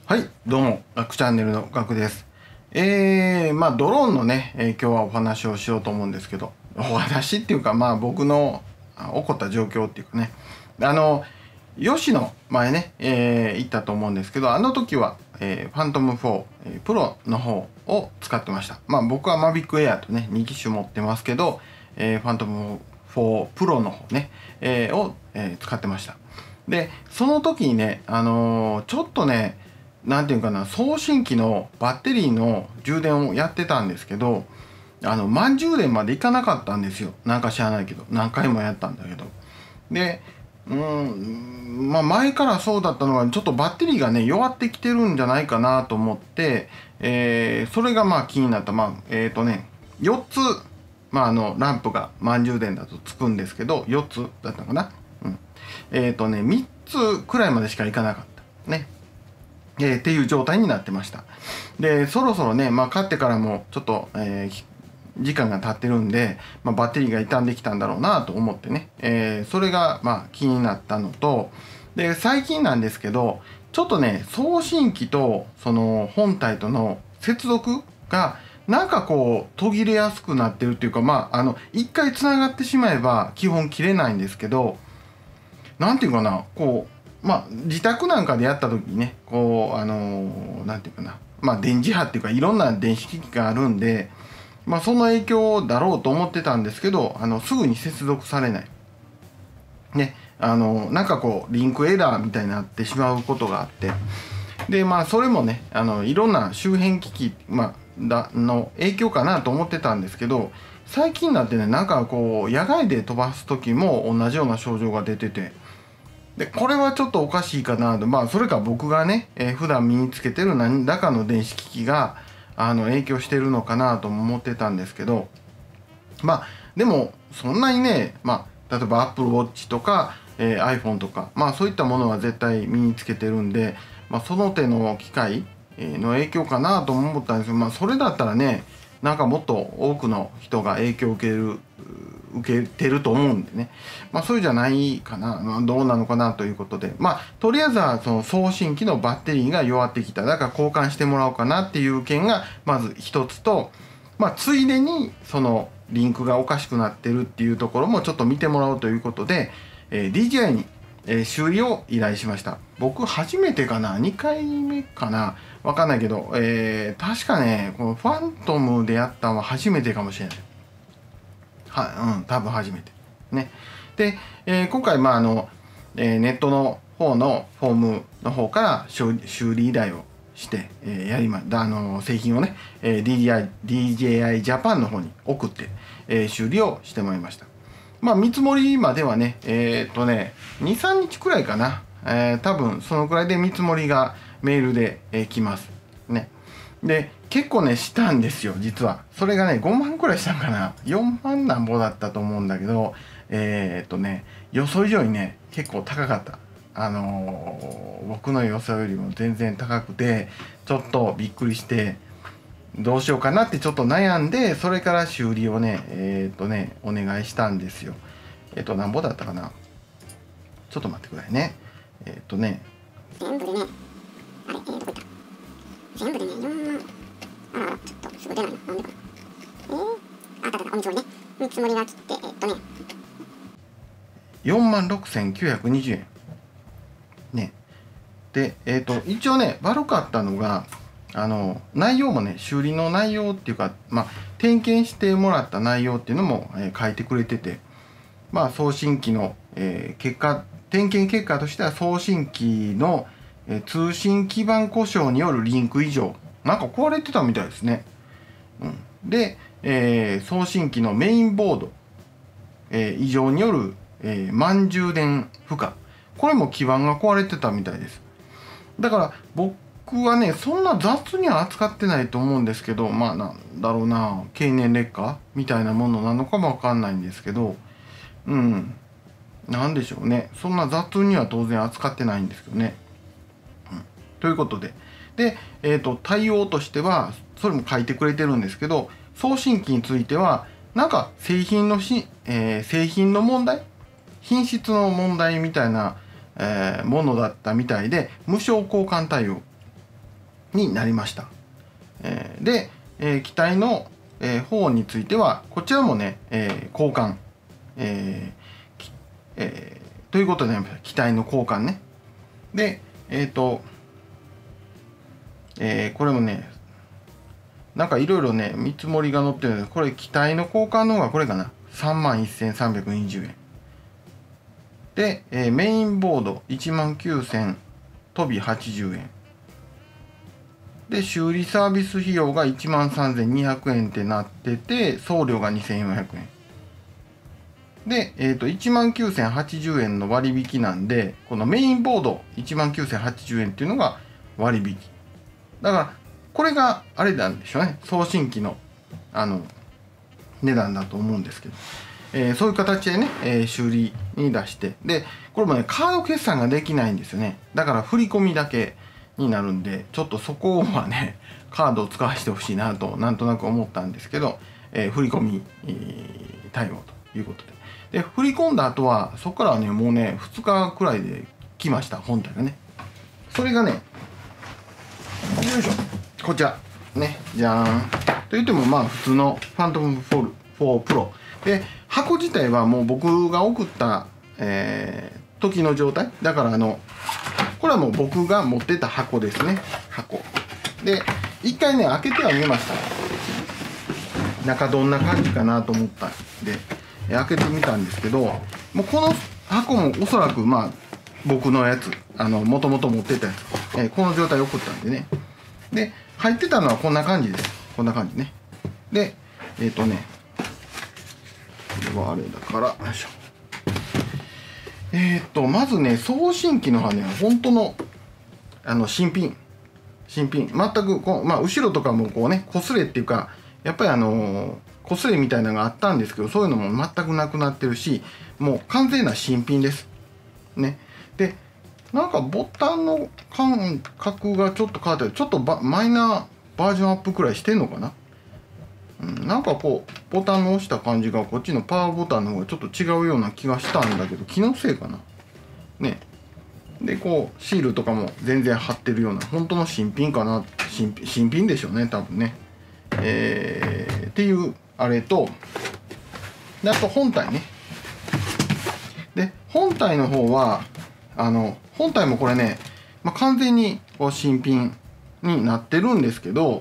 はい、どうも、ガクチャンネルのガクです。ドローンのね、今日はお話をしようと思うんですけど、お話っていうか、僕の起こった状況っていうかね、吉野前ね、行ったと思うんですけど、あの時は、ファントム4、プロの方を使ってました。僕はマビックエアとね、2機種持ってますけど、ファントム4プロの方ね、使ってました。で、その時にね、ちょっとね、なんていうかな、送信機のバッテリーの充電をやってたんですけど、満充電までいかなかったんですよ。なんか知らないけど、何回もやったんだけど。で、前からそうだったのが、ちょっとバッテリーがね、弱ってきてるんじゃないかなと思って、それが気になった。4つ、ランプが満充電だとつくんですけど、4つだったのかな。3つくらいまでしかいかなかった。ね。っていう状態になってました。で、そろそろね、買ってからもちょっと、時間が経ってるんで、バッテリーが傷んできたんだろうなと思ってね、それが気になったのと、で、最近なんですけど、ちょっとね、送信機とその本体との接続がなんかこう途切れやすくなってるっていうか、一回つながってしまえば基本切れないんですけど、なんていうかな、自宅なんかでやった時にね、なんていうかな、電磁波っていうかいろんな電子機器があるんで、その影響だろうと思ってたんですけど、すぐに接続されない。ね、なんかこう、リンクエラーみたいになってしまうことがあって、で、それもね、いろんな周辺機器、の影響かなと思ってたんですけど、最近になってね、なんかこう、野外で飛ばす時も同じような症状が出てて、で、これはちょっとおかしいかなと。それか僕がね、普段身につけてる何らかの電子機器が、影響してるのかなと思ってたんですけど、でも、そんなにね、例えば Apple Watch とか、iPhone とか、そういったものは絶対身につけてるんで、その手の機械の影響かなと思ったんですけど、それだったらね、なんかもっと多くの人が影響を受けてると思うんでね、そうじゃないかな、どうなのかなということで、とりあえずはその送信機のバッテリーが弱ってきた、だから交換してもらおうかなっていう件がまず一つと、ついでにそのリンクがおかしくなってるっていうところもちょっと見てもらおうということで、DJI に修理を依頼しました。僕初めてかな、2回目かな、わかんないけど、確かね、このファントムでやったのは初めてかもしれない。多分初めて。ね。で、今回、ネットの方のフォームの方から修理依頼をして、製品をね、DJI Japan の方に送って、修理をしてもらいました。見積もりまではね、2、3日くらいかな。多分そのくらいで見積もりがメールで、来ます。ね。で、結構ね、したんですよ、実は。それがね、5万くらいしたんかな。4万なんぼだったと思うんだけど、予想以上にね、結構高かった。僕の予想よりも全然高くて、ちょっとびっくりして、どうしようかなってちょっと悩んで、それから修理をね、お願いしたんですよ。なんぼだったかな。ちょっと待ってくださいね。全部でね、あれ、どこ行った？全部でね、4万。ちょっとすぐ出ないな。なんでかな。あったあった、お見積もりね。見積もりが来て、46,920円。ね。で、一応ね、悪かったのが、内容もね、修理の内容っていうか、点検してもらった内容っていうのも、書いてくれてて、送信機の、点検結果としては送信機の、通信基盤故障によるリンク異常。なんか壊れてたみたいですね。で、送信機のメインボード、異常による、満充電負荷。これも基盤が壊れてたみたいです。だから僕はね、そんな雑には扱ってないと思うんですけど、なんだろうな、経年劣化みたいなものなのかもわかんないんですけど、なんでしょうね。そんな雑には当然扱ってないんですけどね。ということで。で、対応としては、それも書いてくれてるんですけど、送信機については、なんか製品の問題、品質の問題みたいな、ものだったみたいで、無償交換対応になりました。で、機体の、方についてはこちらもね、交換、ということで、機体の交換ね。でこれもねなんかいろいろね見積もりが載ってるので、これ機体の交換の方がこれかな、31,320円で、メインボード19,000飛び80円で、修理サービス費用が13,200円ってなってて、送料が2,400円で、19,080円の割引なんで、このメインボード19,080円っていうのが割引だから、これがあれなんでしょうね、送信機の値段だと思うんですけど、そういう形でね、修理に出して、でこれもねカード決済ができないんですよね。だから振り込みだけになるんで、ちょっとそこはねカードを使わせてほしいなとなんとなく思ったんですけど、振り込み、対応ということで、振り込んだ後はそこからはねもうね2日くらいで来ました、本体がね。それがね、よいしょ、こちらね、じゃーんと言ってもまあ普通のファントム4プロで、箱自体はもう僕が送った、時の状態だから、これはもう僕が持ってた箱ですね。箱で一回ね開けてはみました。中どんな感じかなと思ったんで開けてみたんですけど、もうこの箱もおそらくまあ僕のやつもともと持ってたやつ、この状態で送ったんでね。で入ってたのはこんな感じです。こんな感じね。でこれはあれだから、よいしょ。まずね送信機のはね本当の新品全くまあ後ろとかもこうね擦れっていうか、やっぱり擦れみたいなのがあったんですけど、そういうのも全くなくなってるし、もう完全な新品ですね。でなんかボタンの感覚がちょっと変わって、ちょっとマイナーバージョンアップくらいしてんのかな。なんかこうボタンの押した感じがこっちのパワーボタンの方がちょっと違うような気がしたんだけど、気のせいかなね。でこうシールとかも全然貼ってるような本当の新品かな、新品でしょうね多分ね。っていうあれと、であと本体ね。で本体の方は本体もこれね、完全にこう新品になってるんですけど、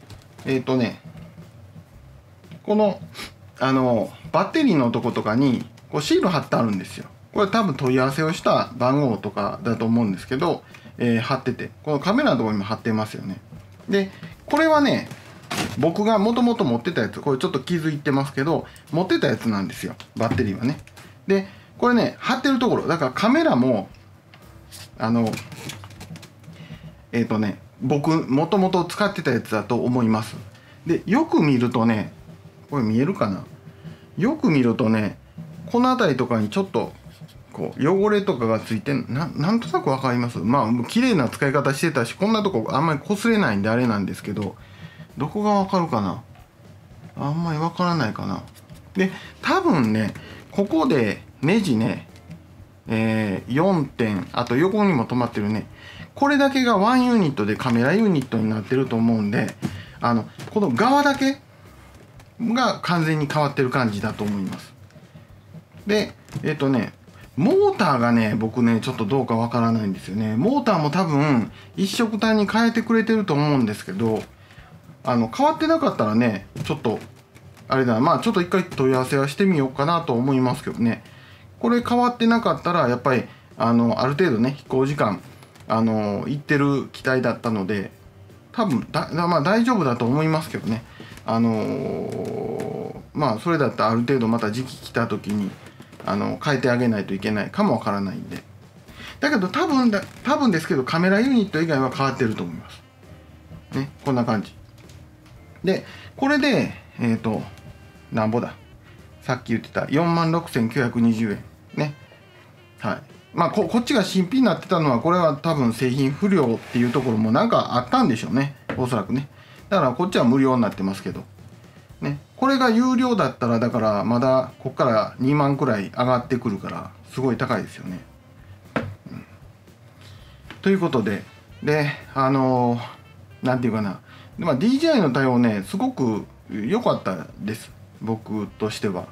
このバッテリーのとことかにこうシール貼ってあるんですよ。これ多分問い合わせをした番号とかだと思うんですけど、貼ってて、このカメラのところにも貼ってますよね。でこれはね僕がもともと持ってたやつ、これちょっと気づいてますけど持ってたやつなんですよ、バッテリーはね。でこれね貼ってるところだからカメラも僕もともと使ってたやつだと思います。でよく見るとね、これ見えるかな、よく見るとねこの辺りとかにちょっとこう汚れとかがついてなんとなく分かります。まあ綺麗な使い方してたし、こんなとこあんまり擦れないんであれなんですけど、どこが分かるかな、あんまり分からないかな。で多分ねここでネジね、4点、あと横にも止まってるね、これだけが1ユニットでカメラユニットになってると思うんで、この側だけが完全に変わってる感じだと思います。でモーターがね僕ねちょっとどうかわからないんですよね。モーターも多分一色単に変えてくれてると思うんですけど、変わってなかったらねちょっとあれだな、まあちょっと一回問い合わせはしてみようかなと思いますけどね。これ変わってなかったらやっぱりある程度ね飛行時間行ってる機体だったので、多分まあ大丈夫だと思いますけどね。まあそれだったらある程度また時期来た時に変えてあげないといけないかもわからないんで。だけど多分ですけどカメラユニット以外は変わってると思いますね。こんな感じで、これでなんぼだ、さっき言ってた 46,920 円ね。はい。まあこっちが新品になってたのは、これは多分製品不良っていうところもなんかあったんでしょうね、おそらくね。だからこっちは無料になってますけどね。これが有料だったら、だからまだこっから2万くらい上がってくるからすごい高いですよね。ということでなんていうかな、で、DJI の対応ねすごく良かったです、僕としては。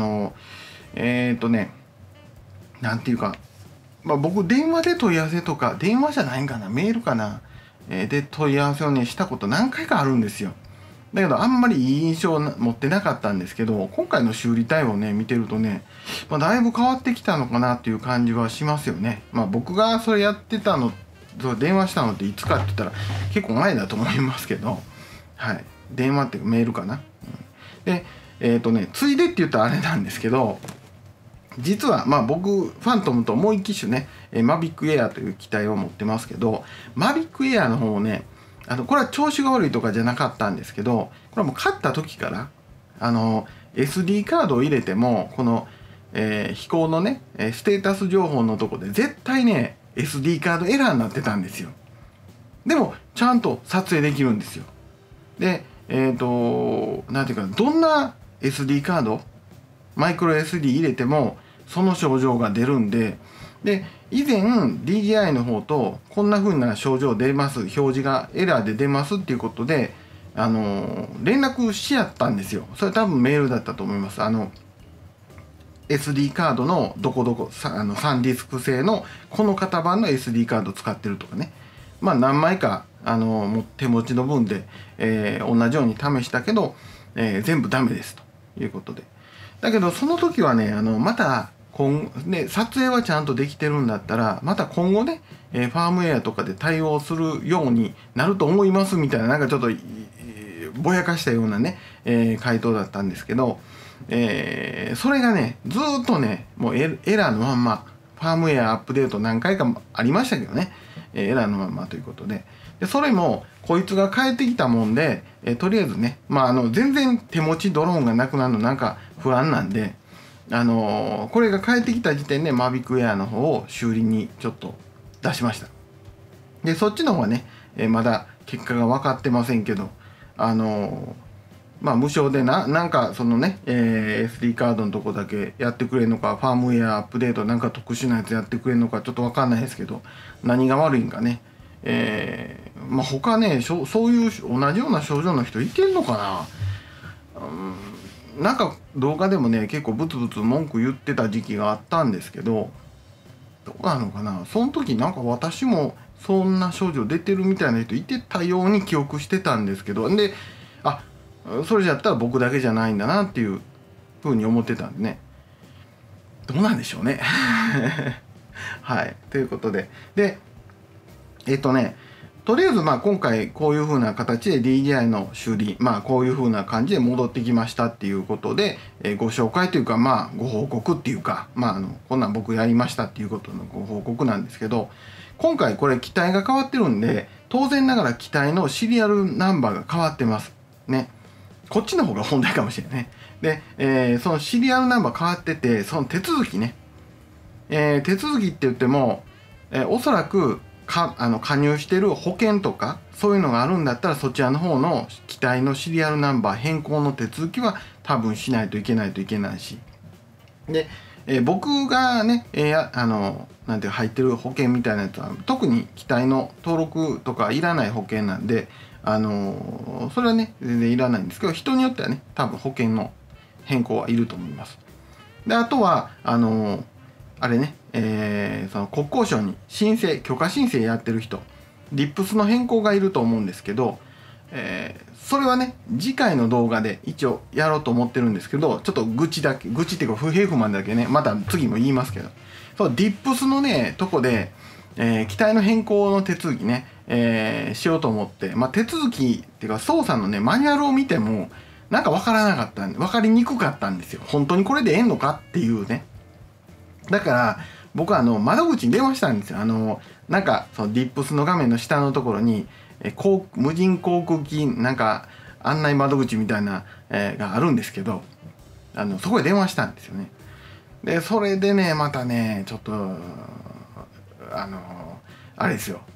なんていうか、僕電話で問い合わせとか、電話じゃないんかな、メールかな、で問い合わせをねしたこと何回かあるんですよ。だけどあんまりいい印象を持ってなかったんですけど、今回の修理対応ね見てるとね、だいぶ変わってきたのかなっていう感じはしますよね。僕がそれやってたの、電話したのっていつかって言ったら結構前だと思いますけど、はい、電話っていうかメールかな。でついでって言ったらあれなんですけど、実は僕ファントムともう一機種ね、マビックエアという機体を持ってますけど、マビックエアの方をね、これは調子が悪いとかじゃなかったんですけど、これはもう買った時からSD カードを入れてもこの、飛行のねステータス情報のとこで絶対ね SD カードエラーになってたんですよ。でもちゃんと撮影できるんですよ。でなんていうか、どんな SD カード、マイクロ SD 入れてもその症状が出るんで、以前 DJI の方とこんな風な症状出ます、表示がエラーで出ますっていうことで連絡し合ったんですよ。それ多分メールだったと思います。SD カードのどこどこサンディスク製のこの型番の SD カード使ってるとかね、何枚か手持ちの分で、同じように試したけど、全部ダメですということで。だけどその時はねまた撮影はちゃんとできてるんだったら、また今後ね、ファームウェアとかで対応するようになると思いますみたいな、なんかちょっとぼやかしたようなね、回答だったんですけど、それがねずっとねもうエラーのまんま、ファームウェアアップデート何回かもありましたけどね、エラーのまんまということで、それもこいつが変えてきたもんで、とりあえずね、全然手持ちドローンがなくなるのなんか不安なんで、これが変えてきた時点でマビックエアの方を修理にちょっと出しました。でそっちの方はね、まだ結果が分かってませんけど、無償でなんかそのね、SD カードのとこだけやってくれるのか、ファームウェアアップデートなんか特殊なやつやってくれるのかちょっと分かんないですけど、何が悪いんかね、他ねそういう同じような症状の人いてんのかな。なんか動画でもね結構ブツブツ文句言ってた時期があったんですけど、どうなのかな、その時なんか私もそんな症状出てるみたいな人いてたように記憶してたんですけど、でそれじゃったら僕だけじゃないんだなっていうふうに思ってたんでね、どうなんでしょうねはいということで、とりあえず今回こういう風な形で DJI の修理、こういう風な感じで戻ってきましたっていうことで、ご紹介というかご報告っていうか、こんなん僕やりましたっていうことのご報告なんですけど、今回これ機体が変わってるんで、当然ながら機体のシリアルナンバーが変わってますね。こっちの方が問題かもしれないね。で、そのシリアルナンバー変わってて、その手続きね、手続きって言っても、おそらく加入してる保険とかそういうのがあるんだったら、そちらの方の機体のシリアルナンバー変更の手続きは多分しないといけないし、で、僕がね、なんて入ってる保険みたいなやつは特に機体の登録とかいらない保険なんで、それはね全然いらないんですけど、人によってはね多分保険の変更はいると思います。であとはあれね、その国交省に許可申請やってる人、リップスの変更がいると思うんですけど、それはね次回の動画で一応やろうと思ってるんですけど、ちょっと愚痴っていうか不平不満だけね、また次も言いますけど、そうディップスのねとこで、機体の変更の手続きね、しようと思って、手続きっていうか操作のねマニュアルを見てもなんか分かりにくかったんですよ。本当にこれでええのかっていうね。だから僕は窓口に電話したんですよ。なんかそのディップスの画面の下のところに無人航空機なんか案内窓口みたいな、があるんですけど、そこへ電話したんですよね。でそれでねまたねちょっとあれですよ、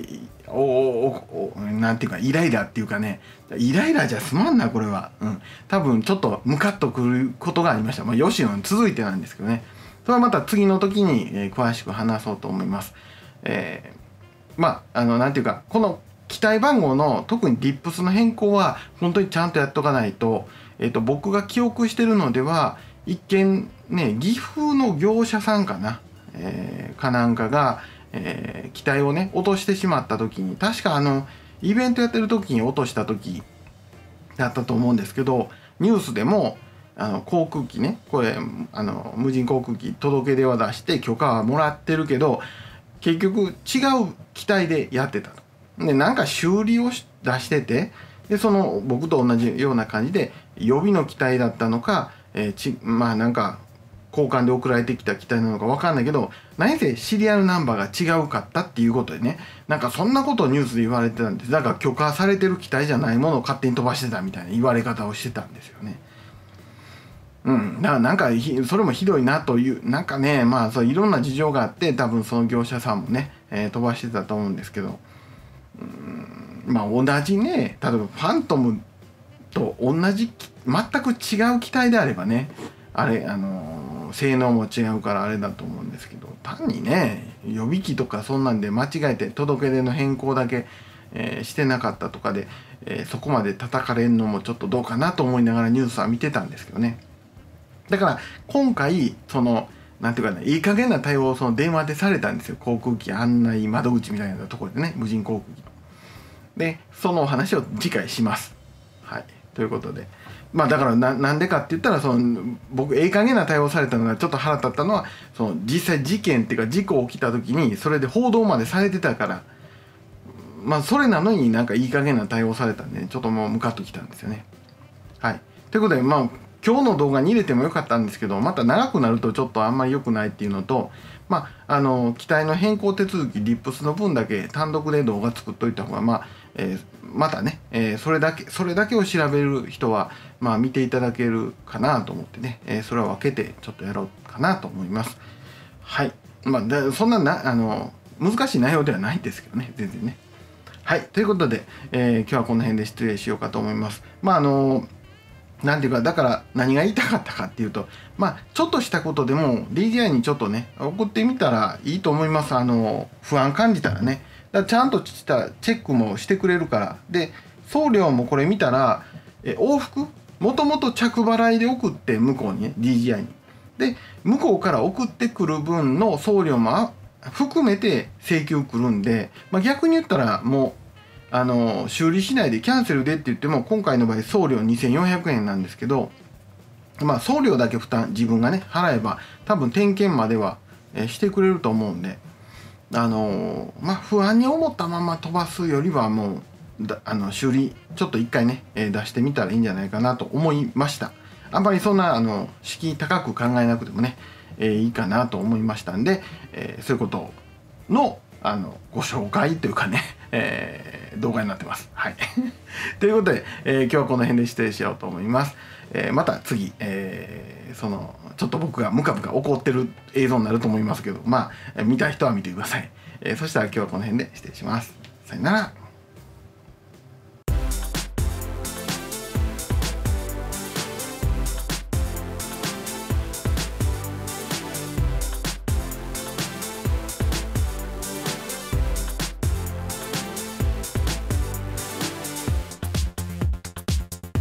なんていうかイライラっていうかね、イライラじゃ済まんなこれは、多分ちょっとムカッとくることがありました。よしの続いてなんですけどね、それはまた次の時に、詳しく話そうと思います。なんていうかこの機体番号の特にディップスの変更は本当にちゃんとやっとかないと、僕が記憶してるのでは一見ね、岐阜の業者さんかな、かなんかが、機体をね落としてしまった時に、確かイベントやってる時に落とした時だったと思うんですけど、ニュースでも航空機ね、これ無人航空機届け出は出して許可はもらってるけど、結局違う機体でやってたと。でなんか修理を出してて、で僕と同じような感じで予備の機体だったのか、まあなんか交換で送られてきた機体なのか分かんないけど、何せシリアルナンバーが違うかったっていうことでね、なんかそんなことをニュースで言われてたんです。だから許可されてる機体じゃないものを勝手に飛ばしてたみたいな言われ方をしてたんですよね。だからなんかそれもひどいなという、なんかね、まあそういろんな事情があって、多分その業者さんもね、飛ばしてたと思うんですけど、まあ同じね、例えばファントムと同じ全く違う機体であればね、あれ性能も違うからあれだと思うんですけど、単にね予備機とかそんなんで間違えて届け出の変更だけ、してなかったとかで、そこまで叩かれるのもちょっとどうかなと思いながらニュースは見てたんですけどね。だから今回なんていうかね、いい加減な対応を電話でされたんですよ。航空機案内窓口みたいなところでね、無人航空機の。でそのお話を次回します。はい、ということで、まあだからなんでかって言ったら、僕いい加減な対応されたのがちょっと腹立ったのは、実際事件っていうか事故起きた時にそれで報道までされてたから、まあそれなのになんかいい加減な対応されたんで、ちょっともうムカッときたんですよね。はい、ということで、まあ今日の動画に入れてもよかったんですけど、また長くなるとちょっとあんまり良くないっていうのと、まあ機体の変更手続きリップスの分だけ単独で動画作っといた方が、またね、それだけを調べる人はまあ見ていただけるかなと思ってね、それは分けてちょっとやろうかなと思います。はい、まあそんな難しい内容ではないんですけどね、全然ね。はい、ということで、今日はこの辺で失礼しようかと思います。まあなんていうか、だから何が言いたかったかっていうと、まあちょっとしたことでも DJI にちょっとね送ってみたらいいと思います。不安感じたらね、だからちゃんとしたチェックもしてくれるから。で送料もこれ見たら往復もともと着払いで送って、向こうにね DJI にで向こうから送ってくる分の送料も含めて請求くるんで、まあ、逆に言ったらもう修理しないでキャンセルでって言っても、今回の場合送料2400円なんですけど、まあ送料だけ自分がね払えば多分点検までは、してくれると思うんで、まあ不安に思ったまま飛ばすよりはもう修理ちょっと一回ね、出してみたらいいんじゃないかなと思いました。あんまりそんな敷居高く考えなくてもね、いいかなと思いましたんで、そういうことのご紹介というかね、動画になってます。はい。ということで、今日はこの辺で失礼しようと思います。また次、ちょっと僕がムカムカ怒ってる映像になると思いますけど、まあ見た人は見てください。そしたら今日はこの辺で失礼します。さよなら。